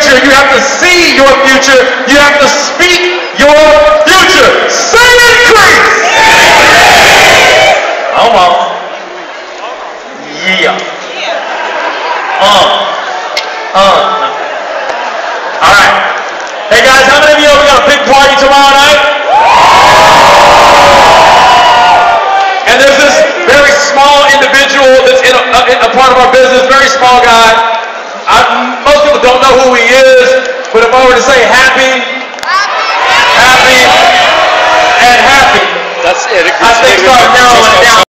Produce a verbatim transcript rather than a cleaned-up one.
future. You have to see your future. You have to speak your future. Say increase! Come on. Yeah. Uh. Uh. Alright. Hey guys, how many of you know we got a big party tomorrow night? And there's this very small individual that's in a, a, a part of our business, very small guy. I, most people don't know who he is, but if I were to say happy, happy, and happy, that's it. I think start narrowing it down